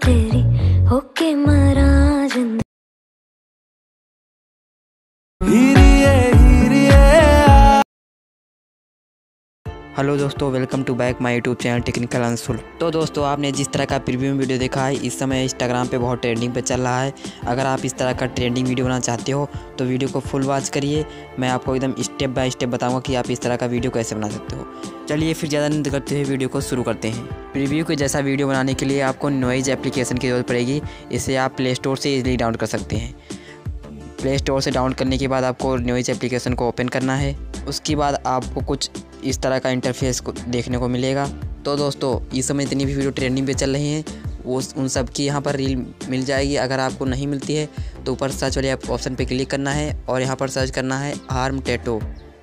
तेरी होके मरा जिंदगी। हेलो दोस्तों, welcome to back my YouTube channel technical Anshul. तो दोस्तों, आपने जिस तरह का प्रीव्यू वीडियो देखा है, इस समय इंस्टाग्राम पे बहुत ट्रेंडिंग पे चल रहा है। अगर आप इस तरह का ट्रेंडिंग वीडियो बनाना चाहते हो तो वीडियो को फुल वॉच करिए। मैं आपको एकदम स्टेप बाय स्टेप बताऊंगा कि आप इस तरह का वीडियो कैसे बना सकते हो। चलिए फिर ज़्यादा नहीं करते हुए वीडियो को शुरू करते हैं। प्रीव्यू के जैसा वीडियो बनाने के लिए आपको नॉइज़ एप्लीकेशन की ज़रूरत पड़ेगी। इसे आप प्ले स्टोर से ईजिली डाउनलोड कर सकते हैं। प्ले स्टोर से डाउनलोड करने के बाद आपको नॉइज़ एप्लीकेशन को ओपन करना है। उसके बाद आपको कुछ इस तरह का इंटरफेस को देखने को मिलेगा। तो दोस्तों, इस समय जितनी भी वीडियो ट्रेंडिंग पे चल रही हैं वो उन सब की यहाँ पर रील मिल जाएगी। अगर आपको नहीं मिलती है तो ऊपर सर्च वाले ऑप्शन पे क्लिक करना है और यहाँ पर सर्च करना है arm tattoo.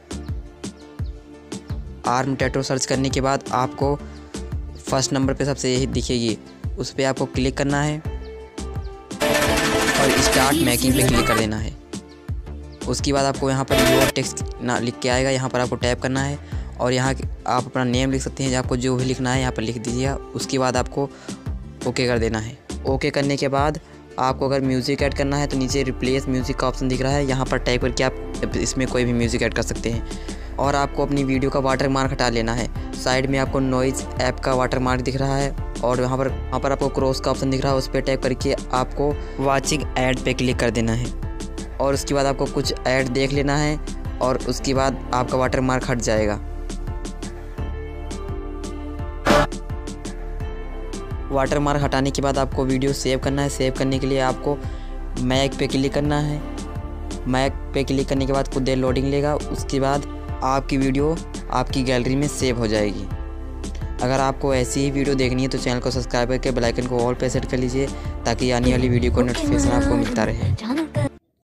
Arm tattoo search करने के बाद आपको फर्स्ट नंबर पे सबसे यही दिखेगी, उस पर आपको क्लिक करना है और स्टार्ट मेकिंग पे क्लिक कर देना है। उसके बाद आपको यहाँ पर योर टेक्स्ट ना लिख के आएगा, यहाँ पर आपको टैप करना है और यहाँ आप अपना नेम लिख सकते हैं। आपको जो भी लिखना है यहाँ पर लिख दीजिएगा। उसके बाद आपको ओके कर देना है। ओके करने के बाद आपको अगर म्यूज़िक ऐड करना है तो नीचे रिप्लेस म्यूज़िक का ऑप्शन दिख रहा है, यहाँ पर टाइप करके आप इसमें कोई भी म्यूज़िक ऐड कर सकते हैं। और आपको अपनी वीडियो का वाटर मार्क हटा लेना है। साइड में आपको नॉइज़ ऐप का वाटर मार्क दिख रहा है और वहाँ पर आपको क्रॉस का ऑप्शन दिख रहा है, उस पर टाइप करके आपको वॉचिंग ऐड पे क्लिक कर देना है। और उसके बाद आपको कुछ ऐड देख लेना है और उसके बाद आपका वाटर मार्क हट जाएगा। वाटर मार्क हटाने के बाद आपको वीडियो सेव करना है। सेव करने के लिए आपको मैक पे क्लिक करना है। मैक पे क्लिक करने के बाद कुछ देर लोडिंग लेगा। उसके बाद आपकी वीडियो आपकी गैलरी में सेव हो जाएगी। अगर आपको ऐसी ही वीडियो देखनी है तो चैनल को सब्सक्राइब करके बेल आइकन को ऑल पे सेट कर लीजिए ताकि आने वाली वीडियो को नोटिफिकेशन आपको मिलता रहे।